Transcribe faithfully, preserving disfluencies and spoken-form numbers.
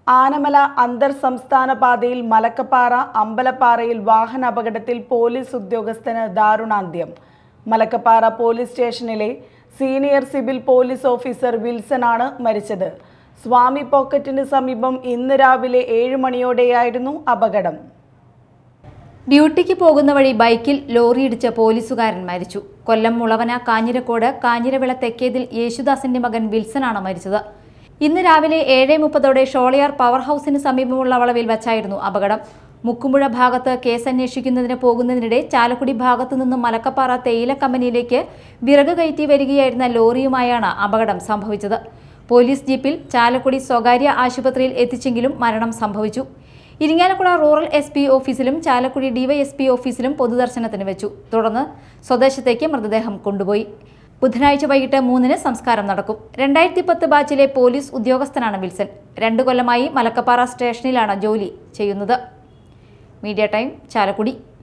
ആനമല അന്തർ സംസ്ഥാന പാതയിൽ മലക്കപ്പാറ അമ്പലപ്പാറയിൽ വാഹന അപകടത്തിൽ പോലീസ് ഉദ്യോഗസ്ഥന് ദാരുണാന്ത്യം. മലക്കപ്പാറ പോലീസ് സ്റ്റേഷനിലെ senior civil police officer Wilson ആണ് മരിച്ചത്. സ്വാമി പോക്കറ്റിന് സമീപം ഇന്ന് രാവിലെ ഏഴ് മണിയോടെയായിരുന്നു അപകടം. ഡ്യൂട്ടിക്ക് പോകുന്ന വഴി ബൈക്കിൽ ലോറിയിടിച്ച് പോലീസുകാരൻ മരിച്ചു. കൊല്ലം മുളവന കാഞ്ഞിരക്കോട് കാഞ്ഞിരവിള തെക്കേതിൽ യേശുദാസിന്റെ മകൻ വിൽസനാണ് മരിച്ചത്. ഇന്ന് രാവിലെ ഏഴ് മുപ്പതോടെ ഷോളയാർ പവർ ഹൌസിന് സമീപമുള്ള വളവിൽ വച്ചായിരുന്നു അപകടം. മുക്കുമ്പുഴ ഭാഗത്ത് കേസ് അന്വേഷിക്കുന്നതിന് പോകുന്നതിനിടെ ചാലക്കുടി ഭാഗത്തു നിന്നും മലക്കപ്പാറ തേയില കമ്പനിയിലേക്ക് വിറക് കയറ്റി വരികയായിരുന്ന ലോറിയുമായാണ് അപകടം സംഭവിച്ചത്. പോലീസ് ജീപ്പിൽ ചാലക്കുടി സ്വകാര്യ ആശുപത്രിയിൽ എത്തിച്ചെങ്കിലും മരണം സംഭവിച്ചു. ഇരിങ്ങാലക്കുട റൂറൽ എസ് പി ഓഫീസിലും ചാലക്കുടി ഡിവൈഎസ്പി ഓഫീസിലും പൊതുദർശനത്തിന് വെച്ചു. തുടർന്ന് സ്വദേശത്തേക്ക് മൃതദേഹം കൊണ്ടുപോയി. ബുധനാഴ്ച വൈകിട്ട് മൂന്നിന് സംസ്കാരം നടക്കും. രണ്ടായിരത്തി പത്ത് ബാച്ചിലെ പോലീസ് ഉദ്യോഗസ്ഥനാണ് വിൽസൺ. രണ്ടു കൊല്ലമായി മലക്കപ്പാറ സ്റ്റേഷനിലാണ് ജോലി ചെയ്യുന്നത്. Media time, Chalakudy.